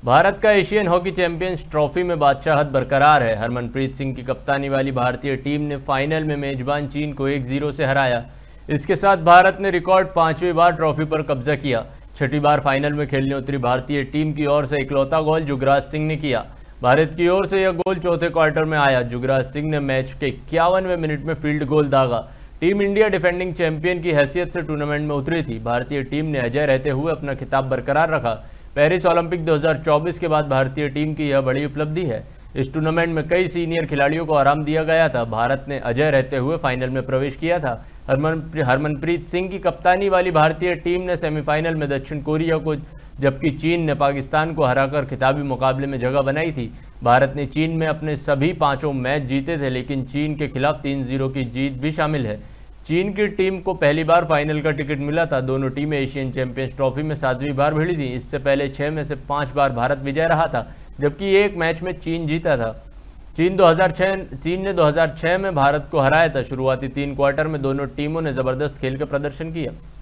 भारत का Asian hockey champions trophy में बादशाहत बरकरार है। हरमनप्रीत सिंह की कप्तानी वाली भारतीय टीम ने फाइनल में मेजबान चीन को 1-0 से हराया। इसके साथ भारत ने रिकॉर्ड 5वीं बार ट्रॉफी पर कब्जा किया। छठी बार फाइनल में खेलने उतरी भारतीय टीम की ओर से इकलौता गोल जुगराज सिंह ने किया। भारत की ओर से यह गोल चौथे क्वार्टर में आया। जुगराज सिंह ने मैच के 51वें मिनट में फील्ड गोल दागा। टीम इंडिया डिफेंडिंग चैंपियन की हैसियत से टूर्नामेंट में उतरी थी। भारतीय टीम ने अजय रहते हुए अपना खिताब बरकरार रखा। पेरिस ओलंपिक 2024 के बाद भारतीय टीम की यह बड़ी उपलब्धि है। इस टूर्नामेंट में कई सीनियर खिलाड़ियों को आराम दिया गया था। भारत ने अजय रहते हुए फाइनल में प्रवेश किया था। हरमनप्रीत सिंह की कप्तानी वाली भारतीय टीम ने सेमीफाइनल में दक्षिण कोरिया को, जबकि चीन ने पाकिस्तान को हराकर खिताबी मुकाबले में जगह बनाई थी। भारत ने चीन में अपने सभी 5 मैच जीते थे, लेकिन चीन के खिलाफ 3-0 की जीत भी शामिल है। चीन की टीम को पहली बार फाइनल का टिकट मिला था। दोनों टीमें एशियन चैंपियंस ट्रॉफी में 7वीं बार भिड़ी थी। इससे पहले 6 में से 5 बार भारत विजय रहा था, जबकि एक मैच में चीन जीता था। चीन ने 2006 में भारत को हराया था। शुरुआती 3 क्वार्टर में दोनों टीमों ने जबरदस्त खेल का प्रदर्शन किया।